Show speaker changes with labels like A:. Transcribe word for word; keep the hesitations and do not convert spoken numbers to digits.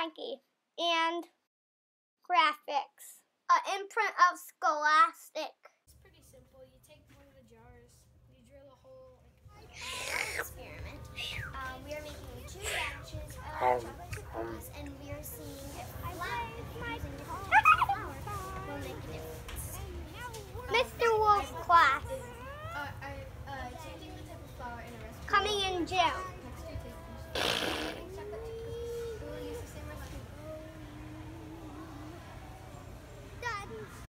A: Frankie. And graphics. An imprint of Scholastic.
B: It's pretty simple. You take one of the jars, you drill a hole. Like experiment. Um, we are making two batches of chocolate chip cookies, and we are seeing if I like my using different types of flour will make a difference.
A: Mister Wolf's class.
B: Uh, uh, uh, changing the type of flour in a recipe.
A: Coming in June.